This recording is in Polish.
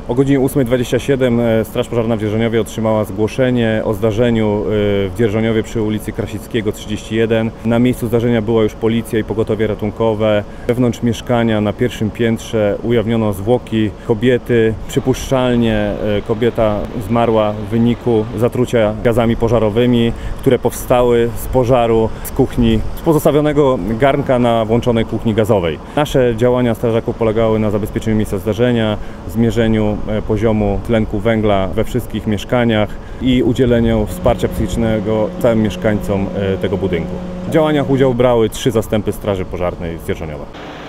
O godzinie 8:27 Straż Pożarna w Dzierżoniowie otrzymała zgłoszenie o zdarzeniu w Dzierżoniowie przy ulicy Krasickiego 31. Na miejscu zdarzenia była już policja i pogotowie ratunkowe. Wewnątrz mieszkania na pierwszym piętrze ujawniono zwłoki kobiety. Przypuszczalnie kobieta zmarła w wyniku zatrucia gazami pożarowymi, które powstały z pożaru z kuchni, z pozostawionego garnka na włączonej kuchni gazowej. Nasze działania strażaków polegały na zabezpieczeniu miejsca zdarzenia, zmierzeniu poziomu tlenku węgla we wszystkich mieszkaniach i udzieleniu wsparcia psychicznego całym mieszkańcom tego budynku. W działaniach udział brały 3 zastępy Straży Pożarnej z Dzierżoniowa.